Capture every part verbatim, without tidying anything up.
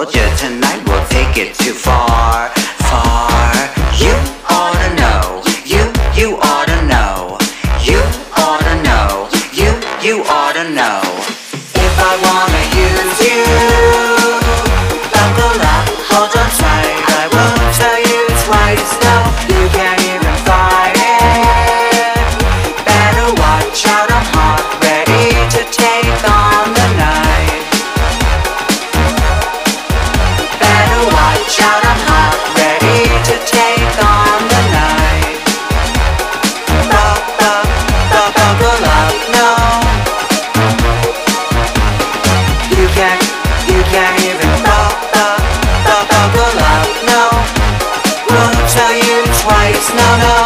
told you tonight we'll take it too far, far. You oughta know, you, you oughta know, you oughta know, you, you oughta know. If I wanna use you, buckle up, hold on tight. I won't tell you twice, no, you can't even fight it. Better watch out, I'm hot, ready to take on the night. Better watch out, I'm hot, ready to take on the night. Buck, buck, buck, buckle up, no. You can't, you can't even buck, buck, buck, buckle up, no. Won't tell you twice, no, no.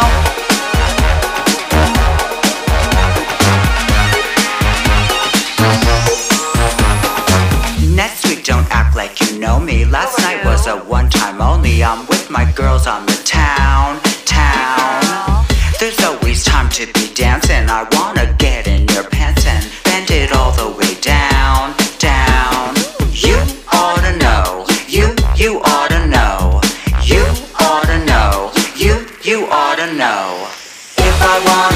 Next week, don't act like you know me. Last night was a one time only. I'm with my girls on the town, town. There's always time to be dancing. I wanna get in your pants and bend it all the way down, down. You oughta know, you, you oughta know, you oughta know, you, you oughta know. If I want